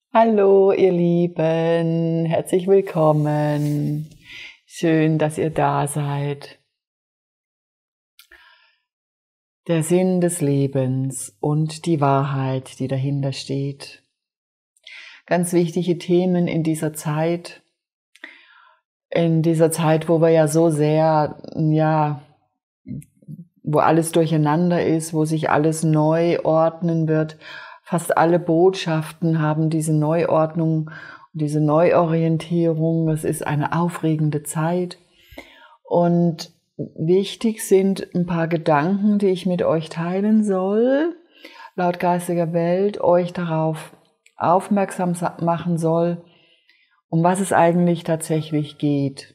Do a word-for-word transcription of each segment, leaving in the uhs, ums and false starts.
Hallo, ihr Lieben, herzlich willkommen. Schön, dass ihr da seid. Der Sinn des Lebens und die Wahrheit, die dahinter steht. Ganz wichtige Themen in dieser Zeit. In dieser Zeit, wo wir ja so sehr, ja, wo alles durcheinander ist, wo sich alles neu ordnen wird. Fast alle Botschaften haben diese Neuordnung und diese Neuorientierung. Es ist eine aufregende Zeit. Und wichtig sind ein paar Gedanken, die ich mit euch teilen soll, laut geistiger Welt, euch darauf aufmerksam machen soll, um was es eigentlich tatsächlich geht.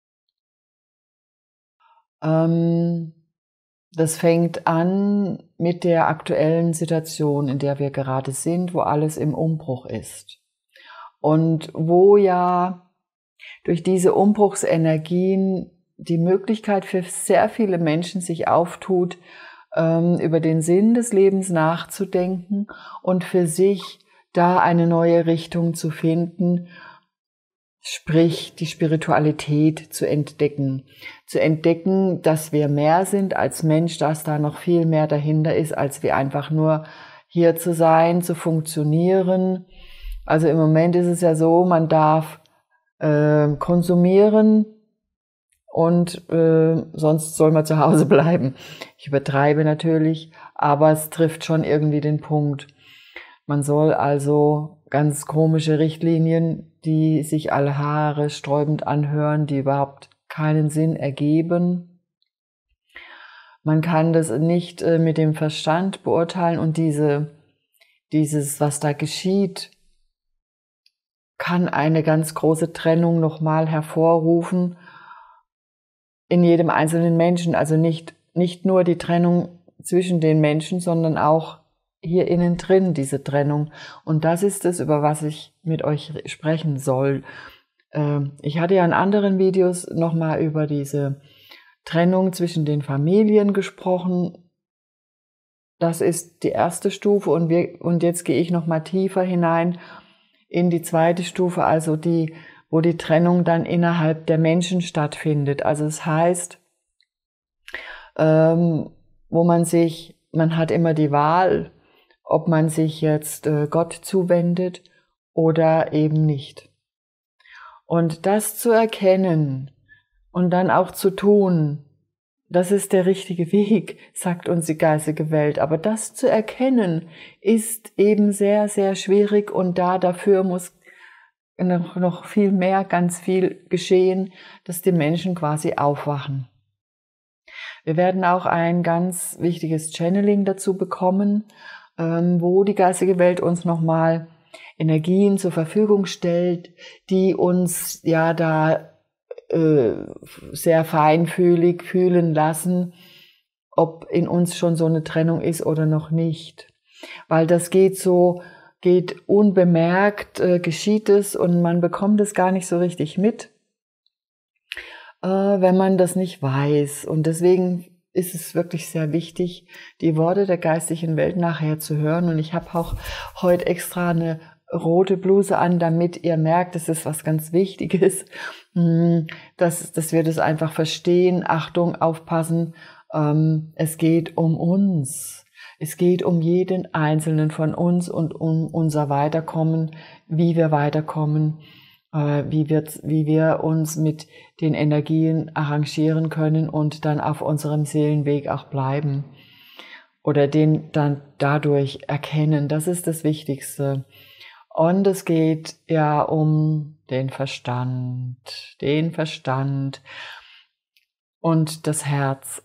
Ähm, Das fängt an mit der aktuellen Situation, in der wir gerade sind, wo alles im Umbruch ist. Und wo ja durch diese Umbruchsenergien die Möglichkeit für sehr viele Menschen sich auftut, ähm, über den Sinn des Lebens nachzudenken und für sich da eine neue Richtung zu finden, sprich die Spiritualität zu entdecken. Zu entdecken, dass wir mehr sind als Mensch, dass da noch viel mehr dahinter ist, als wir einfach nur hier zu sein, zu funktionieren. Also im Moment ist es ja so, man darf äh, konsumieren und äh, sonst soll man zu Hause bleiben. Ich übertreibe natürlich, aber es trifft schon irgendwie den Punkt. Man soll also ganz komische Richtlinien, die sich alle Haare sträubend anhören, die überhaupt keinen Sinn ergeben. Man kann das nicht äh, mit dem Verstand beurteilen und diese, dieses, was da geschieht, kann eine ganz große Trennung nochmal hervorrufen in jedem einzelnen Menschen. Also nicht, nicht nur die Trennung zwischen den Menschen, sondern auch hier innen drin diese Trennung. Und das ist es, über was ich mit euch sprechen soll. Ich hatte ja in anderen Videos nochmal über diese Trennung zwischen den Familien gesprochen. Das ist die erste Stufe und, wir, und jetzt gehe ich nochmal tiefer hinein in die zweite Stufe, also die, wo die Trennung dann innerhalb der Menschen stattfindet. Also es heißt, ähm, wo man sich, man hat immer die Wahl, ob man sich jetzt äh, Gott zuwendet oder eben nicht. Und das zu erkennen und dann auch zu tun, das ist der richtige Weg, sagt uns die geistige Welt. Aber das zu erkennen ist eben sehr, sehr schwierig und da dafür muss noch, noch viel mehr, ganz viel geschehen, dass die Menschen quasi aufwachen. Wir werden auch ein ganz wichtiges Channeling dazu bekommen, wo die geistige Welt uns nochmal Energien zur Verfügung stellt, die uns ja da äh, sehr feinfühlig fühlen lassen, ob in uns schon so eine Trennung ist oder noch nicht. Weil das geht so, geht unbemerkt, äh, geschieht es und man bekommt es gar nicht so richtig mit, äh, wenn man das nicht weiß. Und deswegen ist es wirklich sehr wichtig, die Worte der geistigen Welt nachher zu hören. Und ich habe auch heute extra eine rote Bluse an, damit ihr merkt, es ist was ganz Wichtiges, dass, dass wir das einfach verstehen. Achtung, aufpassen, ähm, es geht um uns. Es geht um jeden Einzelnen von uns und um unser Weiterkommen, wie wir weiterkommen, Wie wir, wie wir uns mit den Energien arrangieren können und dann auf unserem Seelenweg auch bleiben oder den dann dadurch erkennen. Das ist das Wichtigste. Und es geht ja um den Verstand, den Verstand und das Herz.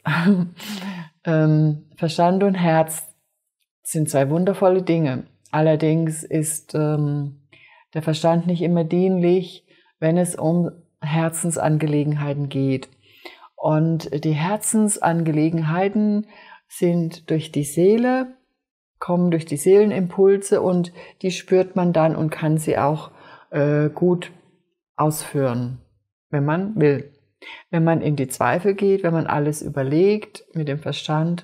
ähm, Verstand und Herz sind zwei wundervolle Dinge. Allerdings ist ähm, der Verstand nicht immer dienlich, wenn es um Herzensangelegenheiten geht. Und die Herzensangelegenheiten sind durch die Seele, kommen durch die Seelenimpulse und die spürt man dann und kann sie auch äh, gut ausführen, wenn man will. Wenn man in die Zweifel geht, wenn man alles überlegt mit dem Verstand,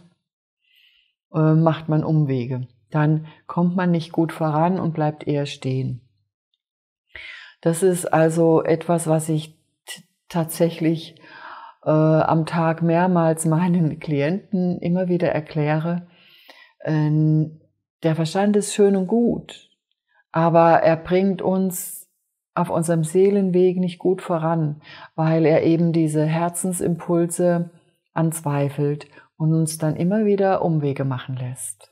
äh, macht man Umwege. Dann kommt man nicht gut voran und bleibt eher stehen. Das ist also etwas, was ich tatsächlich äh, am Tag mehrmals meinen Klienten immer wieder erkläre. Äh, der Verstand ist schön und gut, aber er bringt uns auf unserem Seelenweg nicht gut voran, weil er eben diese Herzensimpulse anzweifelt und uns dann immer wieder Umwege machen lässt.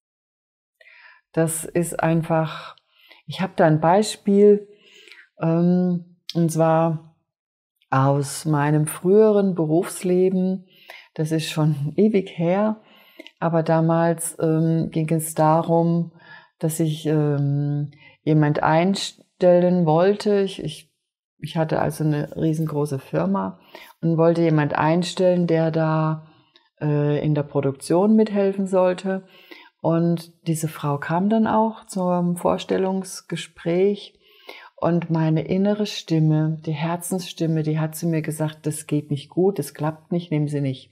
Das ist einfach, ich habe da ein Beispiel, ähm, und zwar aus meinem früheren Berufsleben. Das ist schon ewig her, aber damals ähm, ging es darum, dass ich ähm, jemand einstellen wollte. Ich, ich, ich hatte also eine riesengroße Firma und wollte jemand einstellen, der da äh, in der Produktion mithelfen sollte. Und diese Frau kam dann auch zum Vorstellungsgespräch. Und meine innere Stimme, die Herzensstimme, die hat zu mir gesagt, das geht nicht gut, das klappt nicht, nehmen Sie nicht.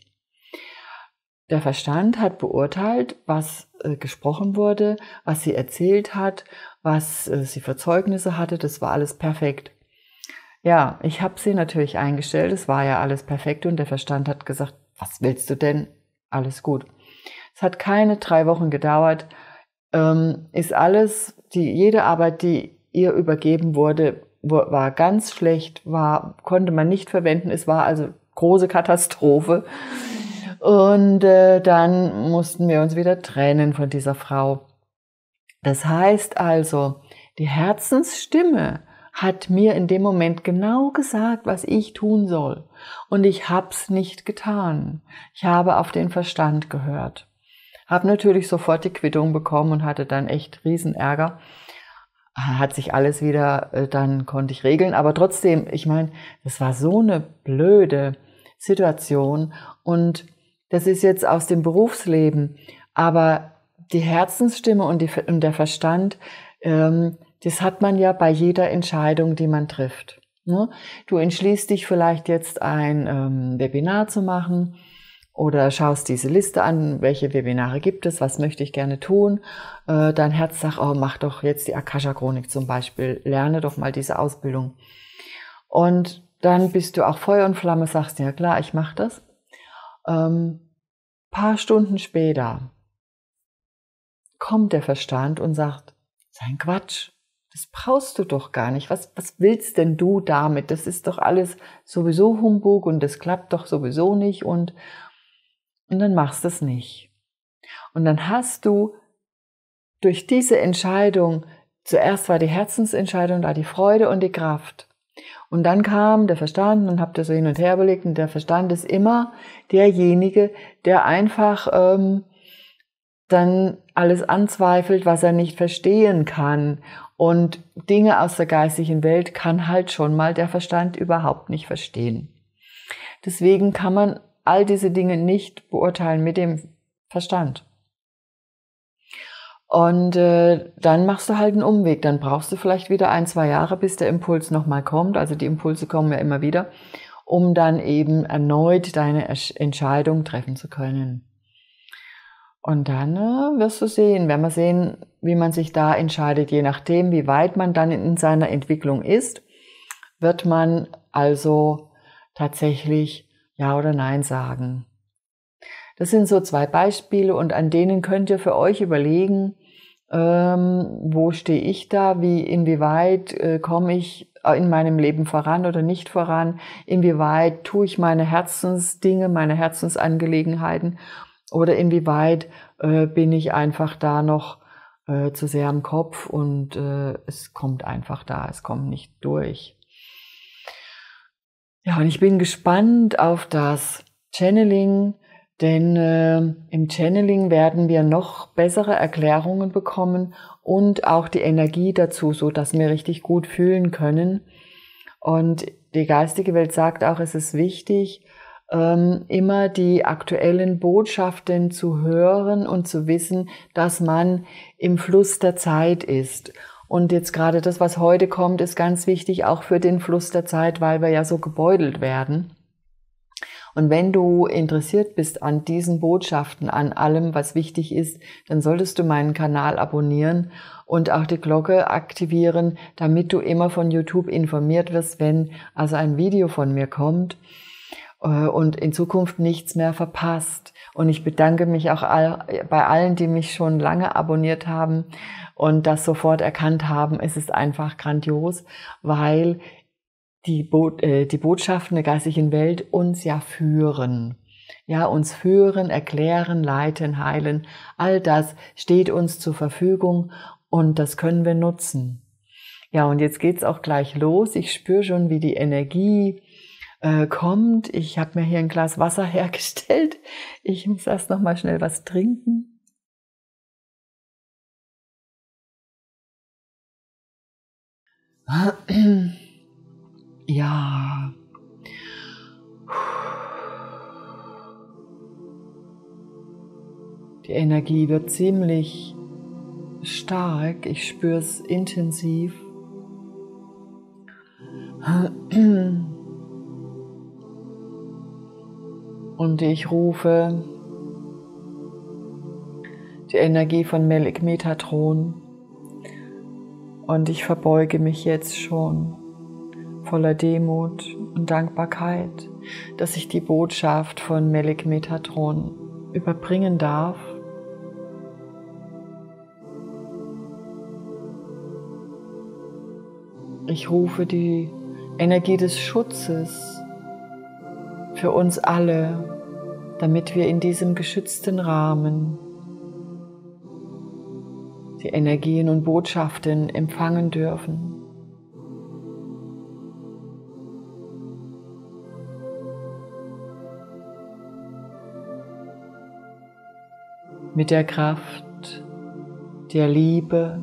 Der Verstand hat beurteilt, was äh, gesprochen wurde, was sie erzählt hat, was äh, sie für Zeugnisse hatte, das war alles perfekt. Ja, ich habe sie natürlich eingestellt, es war ja alles perfekt und der Verstand hat gesagt, was willst du denn? Alles gut. Es hat keine drei Wochen gedauert, ähm, ist alles, die, jede Arbeit, die ihr übergeben wurde, war ganz schlecht, war, konnte man nicht verwenden, es war also große Katastrophe. Und äh, dann mussten wir uns wieder trennen von dieser Frau. Das heißt also, die Herzensstimme hat mir in dem Moment genau gesagt, was ich tun soll. Und ich hab's nicht getan. Ich habe auf den Verstand gehört. Habe natürlich sofort die Quittung bekommen und hatte dann echt Riesenärger. Hat sich alles wieder, dann konnte ich regeln. Aber trotzdem, ich meine, das war so eine blöde Situation. Und das ist jetzt aus dem Berufsleben. Aber die Herzensstimme und, die, und der Verstand, ähm, das hat man ja bei jeder Entscheidung, die man trifft. Ne? Du entschließt dich vielleicht jetzt ein ähm, Webinar zu machen oder schaust diese Liste an, welche Webinare gibt es, was möchte ich gerne tun. Äh, dein Herz sagt, oh, mach doch jetzt die Akasha-Chronik zum Beispiel, lerne doch mal diese Ausbildung. Und dann bist du auch Feuer und Flamme, sagst, ja klar, ich mache das. Ähm, paar Stunden später kommt der Verstand und sagt, sein Quatsch, das brauchst du doch gar nicht. Was, was willst denn du damit? Das ist doch alles sowieso Humbug und das klappt doch sowieso nicht und, und dann machst du es nicht. Und dann hast du durch diese Entscheidung, zuerst war die Herzensentscheidung da, die Freude und die Kraft. Und dann kam der Verstand und habt ihr so hin und her überlegt und der Verstand ist immer derjenige, der einfach ähm, dann alles anzweifelt, was er nicht verstehen kann. Und Dinge aus der geistigen Welt kann halt schon mal der Verstand überhaupt nicht verstehen. Deswegen kann man all diese Dinge nicht beurteilen mit dem Verstand. Und äh, dann machst du halt einen Umweg. Dann brauchst du vielleicht wieder ein, zwei Jahre, bis der Impuls nochmal kommt. Also die Impulse kommen ja immer wieder, um dann eben erneut deine Entscheidung treffen zu können. Und dann äh, wirst du sehen, werden wir sehen, wie man sich da entscheidet. Je nachdem, wie weit man dann in seiner Entwicklung ist, wird man also tatsächlich Ja oder Nein sagen. Das sind so zwei Beispiele und an denen könnt ihr für euch überlegen, ähm, wo stehe ich da, wie, inwieweit äh, komme ich in meinem Leben voran oder nicht voran, inwieweit tue ich meine Herzensdinge, meine Herzensangelegenheiten oder inwieweit äh, bin ich einfach da noch äh, zu sehr am Kopf und äh, es kommt einfach da, es kommt nicht durch. Ja, und ich bin gespannt auf das Channeling, denn äh, im Channeling werden wir noch bessere Erklärungen bekommen und auch die Energie dazu, so dass wir richtig gut fühlen können. Und die geistige Welt sagt auch, es ist wichtig, ähm, immer die aktuellen Botschaften zu hören und zu wissen, dass man im Fluss der Zeit ist. Und jetzt gerade das, was heute kommt, ist ganz wichtig, auch für den Fluss der Zeit, weil wir ja so gebeutelt werden. Und wenn du interessiert bist an diesen Botschaften, an allem, was wichtig ist, dann solltest du meinen Kanal abonnieren und auch die Glocke aktivieren, damit du immer von YouTube informiert wirst, wenn also ein Video von mir kommt und in Zukunft nichts mehr verpasst. Und ich bedanke mich auch all, bei allen, die mich schon lange abonniert haben und das sofort erkannt haben. Es ist einfach grandios, weil die, Bo äh, die Botschaften der geistigen Welt uns ja führen. Ja, uns führen, erklären, leiten, heilen. All das steht uns zur Verfügung und das können wir nutzen. Ja, und jetzt geht's auch gleich los. Ich spüre schon, wie die Energie äh, kommt. Ich habe mir hier ein Glas Wasser hergestellt. Ich muss erst noch mal schnell was trinken. Ja. Die Energie wird ziemlich stark. Ich spüre es intensiv. Und ich rufe die Energie von Melek Metatron und ich verbeuge mich jetzt schon voller Demut und Dankbarkeit, dass ich die Botschaft von Melek Metatron überbringen darf. Ich rufe die Energie des Schutzes für uns alle, damit wir in diesem geschützten Rahmen die Energien und Botschaften empfangen dürfen. Mit der Kraft der Liebe,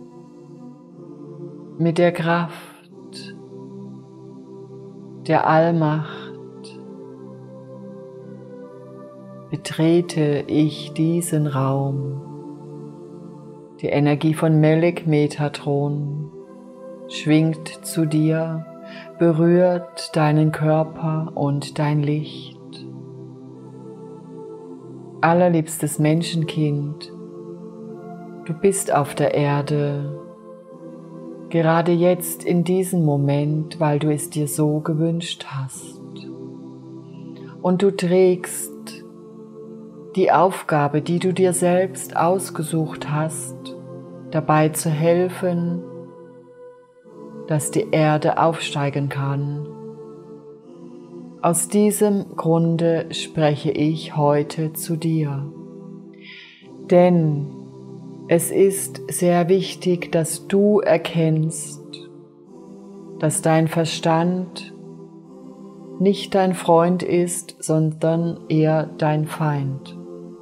mit der Kraft der Allmacht betrete ich diesen Raum. Die Energie von Melek Metatron schwingt zu dir, berührt deinen Körper und dein Licht. Allerliebstes Menschenkind, du bist auf der Erde, gerade jetzt in diesem Moment, weil du es dir so gewünscht hast. Und du trägst die Aufgabe, die du dir selbst ausgesucht hast, dabei zu helfen, dass die Erde aufsteigen kann. Aus diesem Grunde spreche ich heute zu dir. Denn es ist sehr wichtig, dass du erkennst, dass dein Verstand nicht dein Freund ist, sondern eher dein Feind.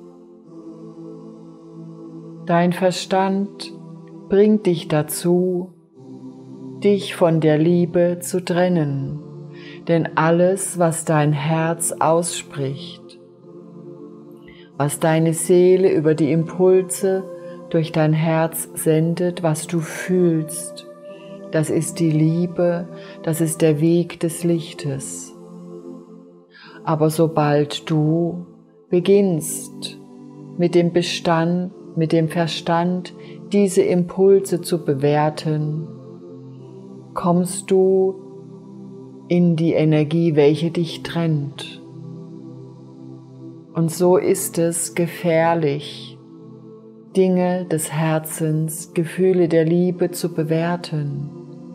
Dein Verstand bringt dich dazu, dich von der Liebe zu trennen, denn alles, was dein Herz ausspricht, was deine Seele über die Impulse durch dein Herz sendet, was du fühlst, das ist die Liebe, das ist der Weg des Lichtes. Aber sobald du beginnst, mit dem Bestand, mit dem Verstand diese Impulse zu bewerten, kommst du in die Energie, welche dich trennt. Und so ist es gefährlich, Dinge des Herzens, Gefühle der Liebe zu bewerten.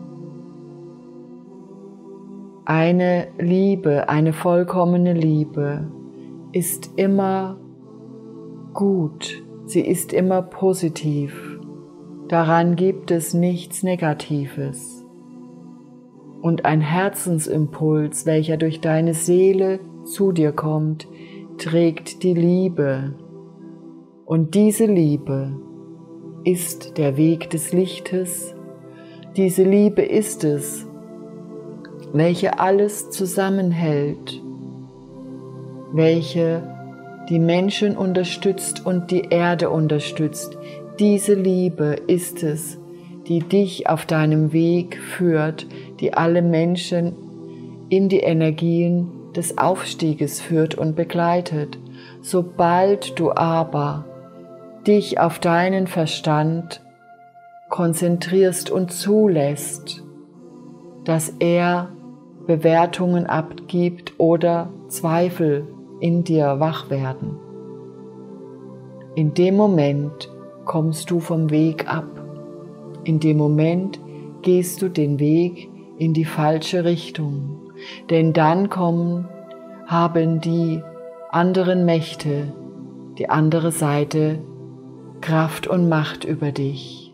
Eine Liebe, eine vollkommene Liebe ist immer gut, sie ist immer positiv. Daran gibt es nichts Negatives. Und ein Herzensimpuls, welcher durch deine Seele zu dir kommt, trägt die Liebe. Und diese Liebe ist der Weg des Lichtes. Diese Liebe ist es, welche alles zusammenhält, welche die Menschen unterstützt und die Erde unterstützt. Diese Liebe ist es, die dich auf deinem Weg führt, die alle Menschen in die Energien des Aufstieges führt und begleitet. Sobald du aber dich auf deinen Verstand konzentrierst und zulässt, dass er Bewertungen abgibt oder Zweifel in dir wach werden. In dem Moment kommst du vom Weg ab. In dem Moment gehst du den Weg in die falsche Richtung. Denn dann kommen, haben die anderen Mächte, die andere Seite, Kraft und Macht über dich.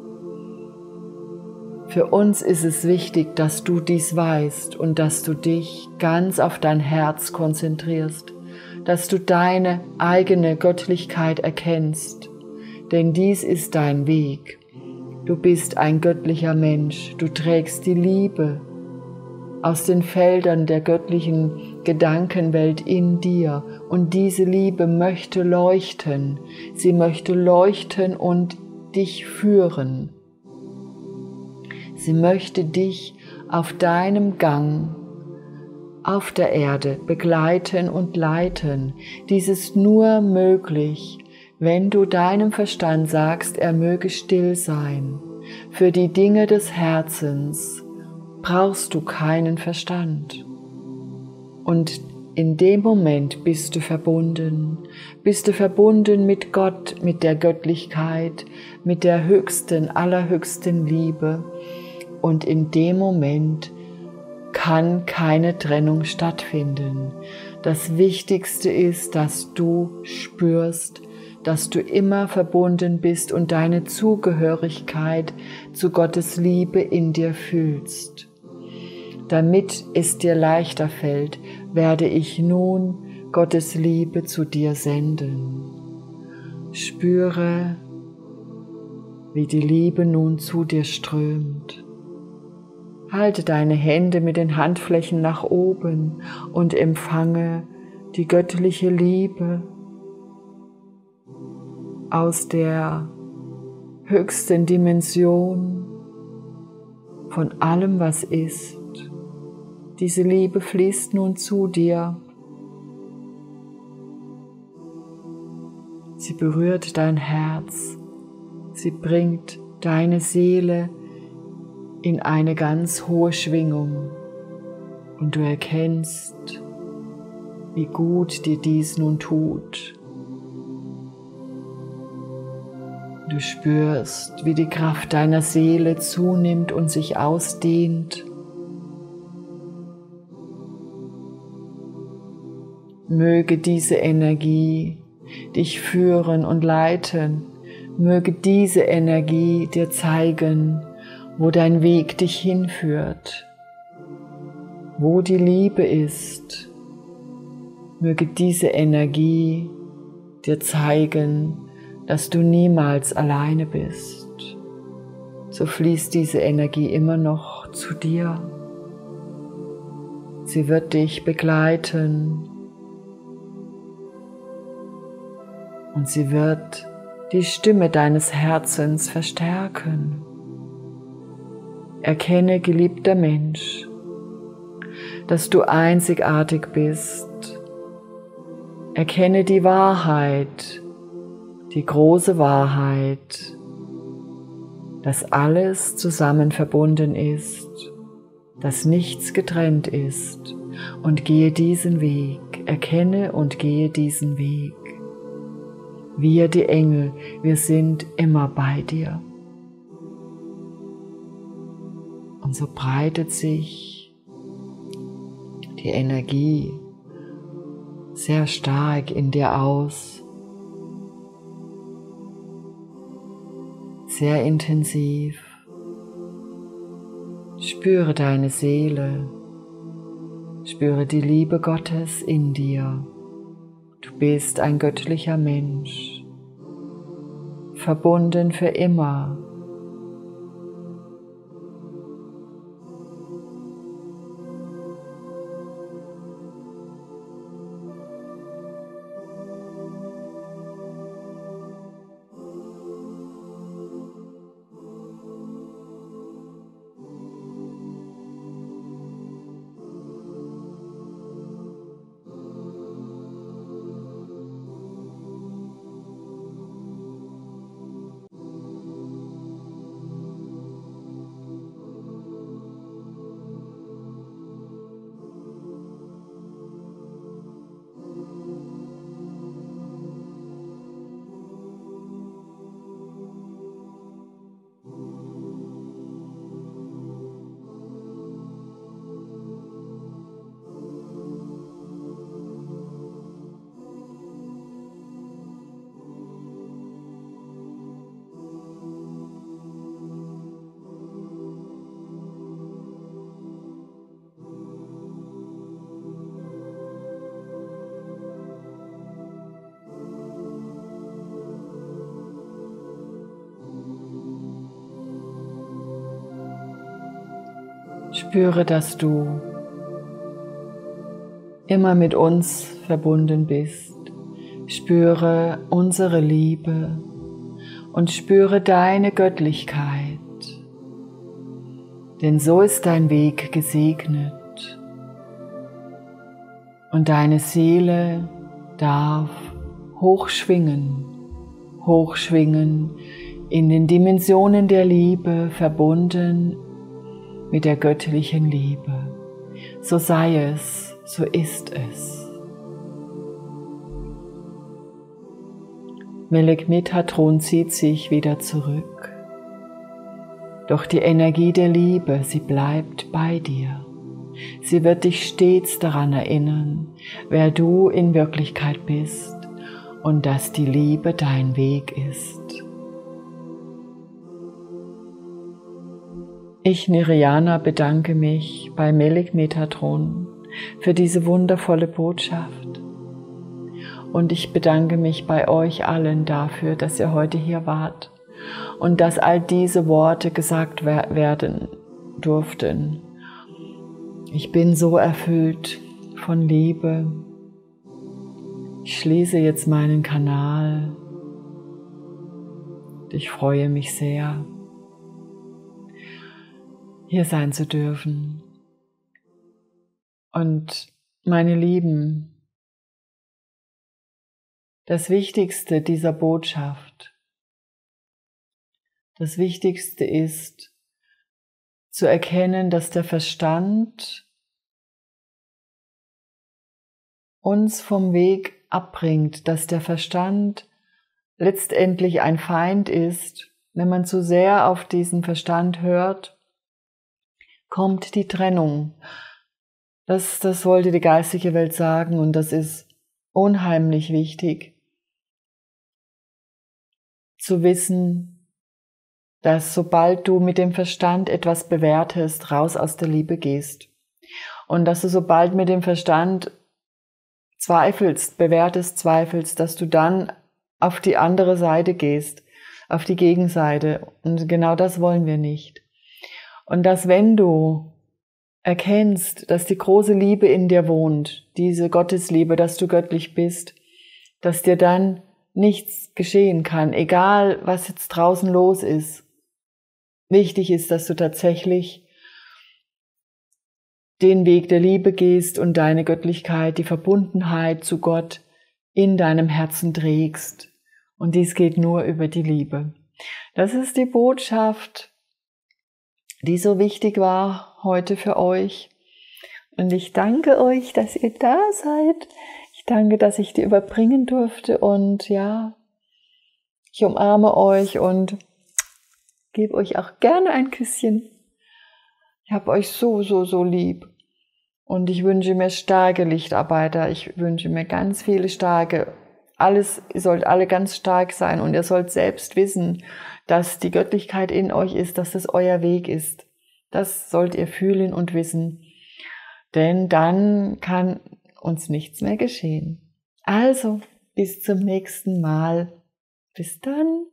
Für uns ist es wichtig, dass du dies weißt und dass du dich ganz auf dein Herz konzentrierst, dass du deine eigene Göttlichkeit erkennst, denn dies ist dein Weg. Du bist ein göttlicher Mensch, du trägst die Liebe aus den Feldern der göttlichen Gedankenwelt in dir und diese Liebe möchte leuchten, sie möchte leuchten und dich führen. Sie möchte dich auf deinem Gang auf der Erde begleiten und leiten. Dies ist nur möglich, wenn du deinem Verstand sagst, er möge still sein. Für die Dinge des Herzens brauchst du keinen Verstand. Und in dem Moment bist du verbunden, bist du verbunden mit Gott, mit der Göttlichkeit, mit der höchsten, allerhöchsten Liebe. Und in dem Moment kann keine Trennung stattfinden. Das Wichtigste ist, dass du spürst, dass du immer verbunden bist und deine Zugehörigkeit zu Gottes Liebe in dir fühlst. Damit es dir leichter fällt, werde ich nun Gottes Liebe zu dir senden. Spüre, wie die Liebe nun zu dir strömt. Halte deine Hände mit den Handflächen nach oben und empfange die göttliche Liebe aus der höchsten Dimension von allem, was ist. Diese Liebe fließt nun zu dir. Sie berührt dein Herz. Sie bringt deine Seele in eine ganz hohe Schwingung und du erkennst, wie gut dir dies nun tut. Du spürst, wie die Kraft deiner Seele zunimmt und sich ausdehnt. Möge diese Energie dich führen und leiten. Möge diese Energie dir zeigen, wo dein Weg dich hinführt, wo die Liebe ist. Möge diese Energie dir zeigen, dass du niemals alleine bist. So fließt diese Energie immer noch zu dir. Sie wird dich begleiten und sie wird die Stimme deines Herzens verstärken. Erkenne, geliebter Mensch, dass du einzigartig bist. Erkenne die Wahrheit, die große Wahrheit, dass alles zusammen verbunden ist, dass nichts getrennt ist und gehe diesen Weg, erkenne und gehe diesen Weg. Wir, die Engel, wir sind immer bei dir. Und so breitet sich die Energie sehr stark in dir aus, sehr intensiv. Spüre deine Seele, spüre die Liebe Gottes in dir. Du bist ein göttlicher Mensch, verbunden für immer. Spüre, dass du immer mit uns verbunden bist. Spüre unsere Liebe und spüre deine Göttlichkeit. Denn so ist dein Weg gesegnet. Und deine Seele darf hochschwingen, hochschwingen in den Dimensionen der Liebe, verbunden mit der göttlichen Liebe. So sei es, so ist es. Melek Metatron zieht sich wieder zurück. Doch die Energie der Liebe, sie bleibt bei dir. Sie wird dich stets daran erinnern, wer du in Wirklichkeit bist und dass die Liebe dein Weg ist. Ich, Niriana, bedanke mich bei Melek Metatron für diese wundervolle Botschaft. Und ich bedanke mich bei euch allen dafür, dass ihr heute hier wart und dass all diese Worte gesagt werden durften. Ich bin so erfüllt von Liebe. Ich schließe jetzt meinen Kanal. Ich freue mich sehr, hier sein zu dürfen. Und meine Lieben, das Wichtigste dieser Botschaft, das Wichtigste ist, zu erkennen, dass der Verstand uns vom Weg abbringt, dass der Verstand letztendlich ein Feind ist. Wenn man zu sehr auf diesen Verstand hört, kommt die Trennung. Das, das wollte die geistige Welt sagen und das ist unheimlich wichtig, zu wissen, dass sobald du mit dem Verstand etwas bewertest, raus aus der Liebe gehst. Und dass du sobald mit dem Verstand zweifelst, bewertest, zweifelst, dass du dann auf die andere Seite gehst, auf die Gegenseite. Und genau das wollen wir nicht. Und dass wenn du erkennst, dass die große Liebe in dir wohnt, diese Gottesliebe, dass du göttlich bist, dass dir dann nichts geschehen kann, egal was jetzt draußen los ist. Wichtig ist, dass du tatsächlich den Weg der Liebe gehst und deine Göttlichkeit, die Verbundenheit zu Gott in deinem Herzen trägst. Und dies geht nur über die Liebe. Das ist die Botschaft, die so wichtig war heute für euch. Und ich danke euch, dass ihr da seid. Ich danke, dass ich die überbringen durfte. Und ja, ich umarme euch und gebe euch auch gerne ein Küsschen. Ich habe euch so, so, so lieb. Und ich wünsche mir starke Lichtarbeiter. Ich wünsche mir ganz viele starke. Alles, ihr sollt alle ganz stark sein. Und ihr sollt selbst wissen, dass die Göttlichkeit in euch ist, dass das euer Weg ist. Das sollt ihr fühlen und wissen. Denn dann kann uns nichts mehr geschehen. Also, bis zum nächsten Mal. Bis dann.